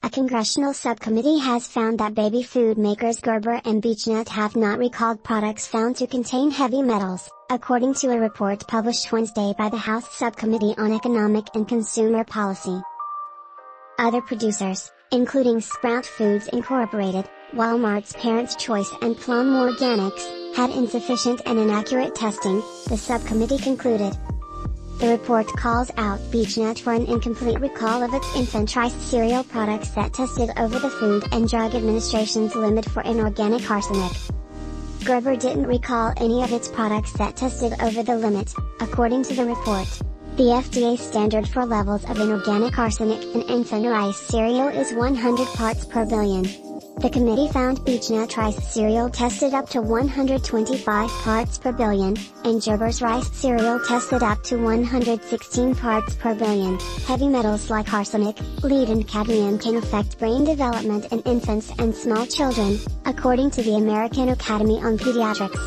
A congressional subcommittee has found that baby food makers Gerber and Beech-Nut have not recalled products found to contain heavy metals, according to a report published Wednesday by the House Subcommittee on Economic and Consumer Policy. Other producers, including Sprout Foods Incorporated, Walmart's Parents' Choice and Plum Organics, had insufficient and inaccurate testing, the subcommittee concluded. The report calls out Beech-Nut for an incomplete recall of its infant rice cereal products that tested over the Food and Drug Administration's limit for inorganic arsenic. Gerber didn't recall any of its products that tested over the limit, according to the report. The FDA standard for levels of inorganic arsenic in infant rice cereal is 100 parts per billion. The committee found Beech-Nut rice cereal tested up to 125 parts per billion, and Gerber's rice cereal tested up to 116 parts per billion. Heavy metals like arsenic, lead and cadmium can affect brain development in infants and small children, according to the American Academy on Pediatrics.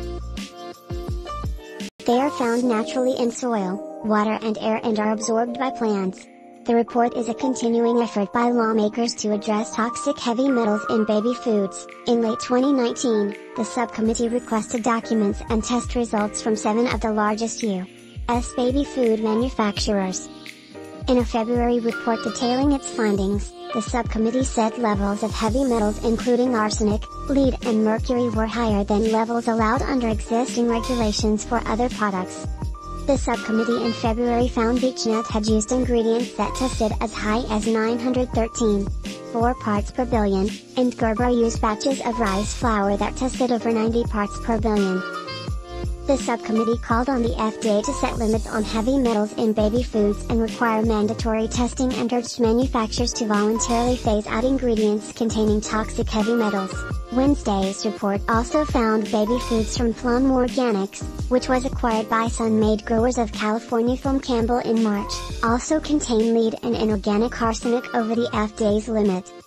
They are found naturally in soil, water and air and are absorbed by plants. The report is a continuing effort by lawmakers to address toxic heavy metals in baby foods. In late 2019, the subcommittee requested documents and test results from 7 of the largest U.S. baby food manufacturers. In a February report detailing its findings, the subcommittee said levels of heavy metals including arsenic, lead and mercury were higher than levels allowed under existing regulations for other products. The subcommittee in February found Beech-Nut had used ingredients that tested as high as 913.4 parts per billion, and Gerber used batches of rice flour that tested over 90 parts per billion. The subcommittee called on the FDA to set limits on heavy metals in baby foods and require mandatory testing and urged manufacturers to voluntarily phase out ingredients containing toxic heavy metals. Wednesday's report also found baby foods from Plum Organics, which was acquired by Sun-Maid Growers of California from Campbell in March, also contain lead and inorganic arsenic over the FDA's limit.